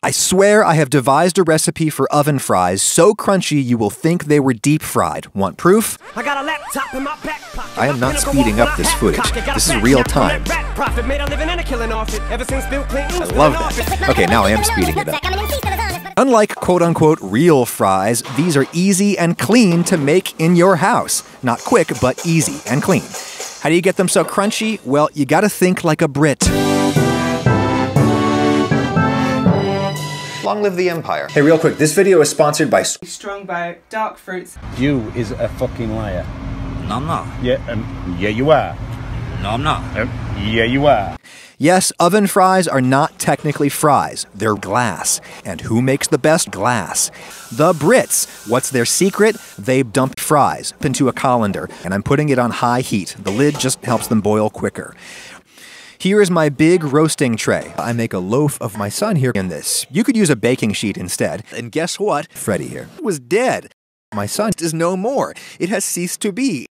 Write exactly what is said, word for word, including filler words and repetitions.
I swear I have devised a recipe for oven fries so crunchy you will think they were deep fried. Want proof? I got a laptop in my back pocket. I am not speeding up this footage. This is real time. I love that. Okay, now I am speeding it up. Unlike quote-unquote real fries, these are easy and clean to make in your house. Not quick, but easy and clean. How do you get them so crunchy? Well, you gotta think like a Brit. Long live the Empire. Hey, real quick, this video is sponsored by Strong by dark fruits. You is a fucking liar. No, I'm not. Yeah, um, yeah you are. No, I'm not. Um, yeah you are. Yes, oven fries are not technically fries. They're glass. And who makes the best glass? The Brits. What's their secret? They dump fries into a colander, and I'm putting it on high heat. The lid just helps them boil quicker. Here is my big roasting tray. I make a loaf of my son here in this. You could use a baking sheet instead. And guess what? Freddy here was dead. My son is no more. It has ceased to be.